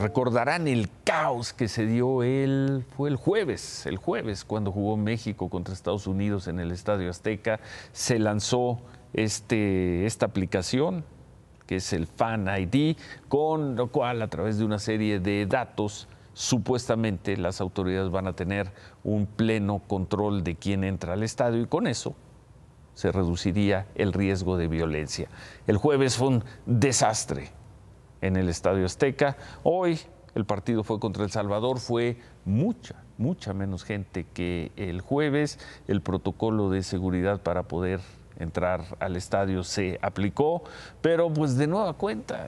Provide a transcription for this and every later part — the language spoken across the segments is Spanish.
recordarán el caos que se dio fue el jueves cuando jugó México contra Estados Unidos en el Estadio Azteca. Se lanzó esta aplicación, que es el Fan ID, con lo cual, a través de una serie de datos, supuestamente las autoridades van a tener un pleno control de quién entra al estadio, y con eso se reduciría el riesgo de violencia. El jueves fue un desastre en el Estadio Azteca. Hoy el partido fue contra El Salvador, fue mucha menos gente que el jueves. El protocolo de seguridad para poder entrar al estadio se aplicó, pero pues de nueva cuenta,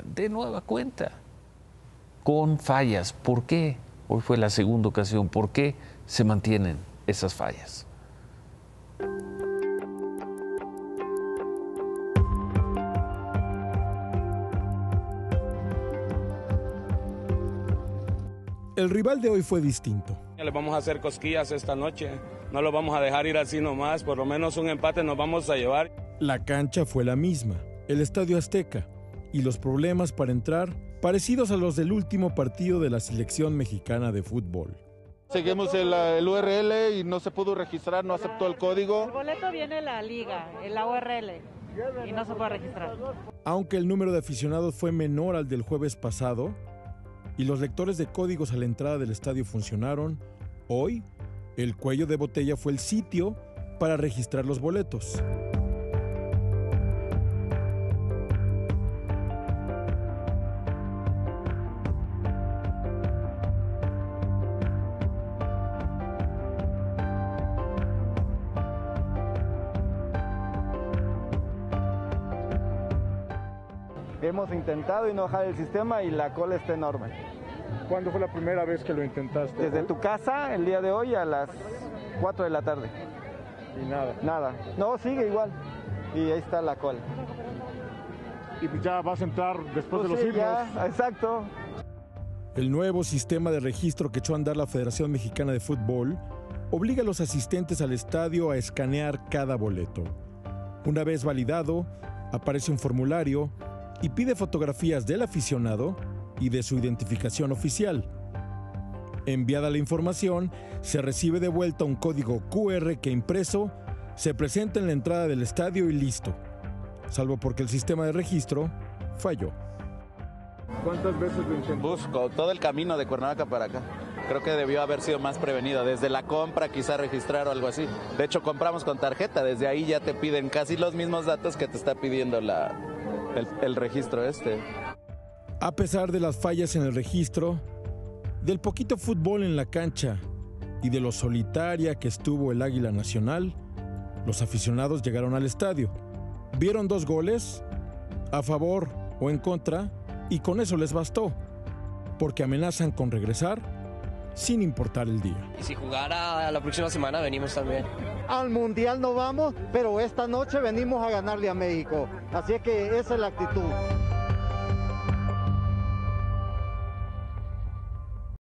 con fallas. ¿Por qué? Hoy fue la segunda ocasión. ¿Por qué se mantienen esas fallas? El rival de hoy fue distinto. Le vamos a hacer cosquillas esta noche, no lo vamos a dejar ir así nomás, por lo menos un empate nos vamos a llevar. La cancha fue la misma, el Estadio Azteca, y los problemas para entrar parecidos a los del último partido de la selección mexicana de fútbol. Seguimos el URL y no se pudo registrar, no aceptó el código. El boleto viene en la liga, en la URL, y no se puede registrar. Aunque el número de aficionados fue menor al del jueves pasado y los lectores de códigos a la entrada del estadio funcionaron, hoy el cuello de botella fue el sitio para registrar los boletos. Hemos intentado y no dejar el sistema y la cola está enorme. ¿Cuándo fue la primera vez que lo intentaste? Desde tu casa, el día de hoy a las 4 de la tarde. Y nada. Nada. No, sigue igual. Y ahí está la cola. ¿Y ya vas a entrar después de los sí, himnos? Ya, exacto. El nuevo sistema de registro que echó a andar la Federación Mexicana de Fútbol obliga a los asistentes al estadio a escanear cada boleto. Una vez validado, aparece un formulario y pide fotografías del aficionado y de su identificación oficial. Enviada la información, se recibe de vuelta un código QR que, impreso, se presenta en la entrada del estadio y listo, salvo porque el sistema de registro falló. ¿Cuántas veces lo intentaste? Busco todo el camino de Cuernavaca para acá. Creo que debió haber sido más prevenido, desde la compra quizá registrar o algo así. De hecho, compramos con tarjeta, desde ahí ya te piden casi los mismos datos que te está pidiendo el registro este. A pesar de las fallas en el registro, del poquito fútbol en la cancha y de lo solitaria que estuvo el Águila Nacional, los aficionados llegaron al estadio, vieron 2 goles, a favor o en contra, y con eso les bastó, porque amenazan con regresar sin importar el día. Y si jugara la próxima semana, venimos también. Al Mundial no vamos, pero esta noche venimos a ganarle a México. Así es que esa es la actitud.